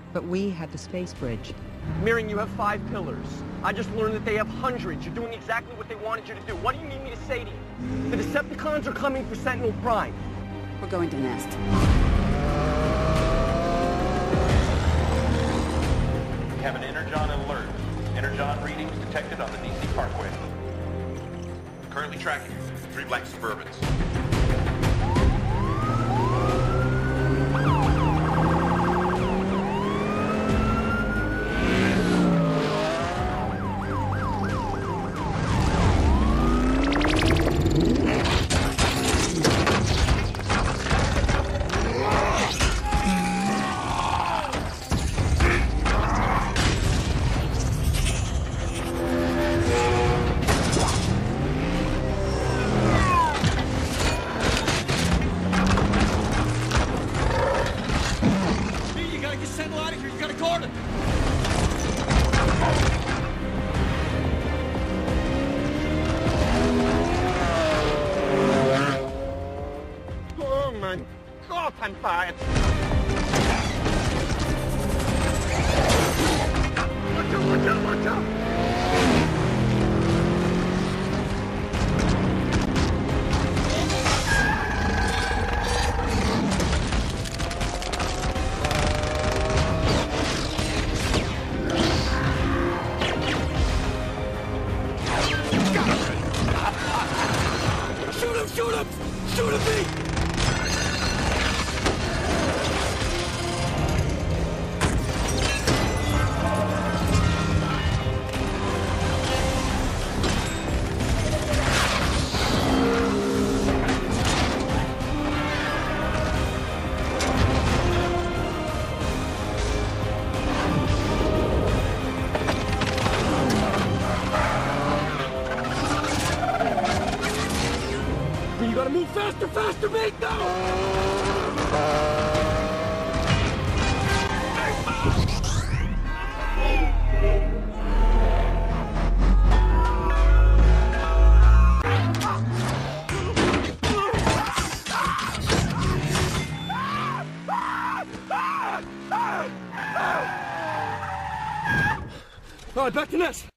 But we had the space bridge. Mirroring, you have 5 pillars. I just learned that they have hundreds. You're doing exactly what they wanted you to do. What do you need me to say to you? The Decepticons are coming for Sentinel Prime. We're going to Nest. We have an Energon alert. Energon readings detected on the DC Parkway. Currently tracking 3 black Suburbans. Faster, mate, no! All right, back to Nest.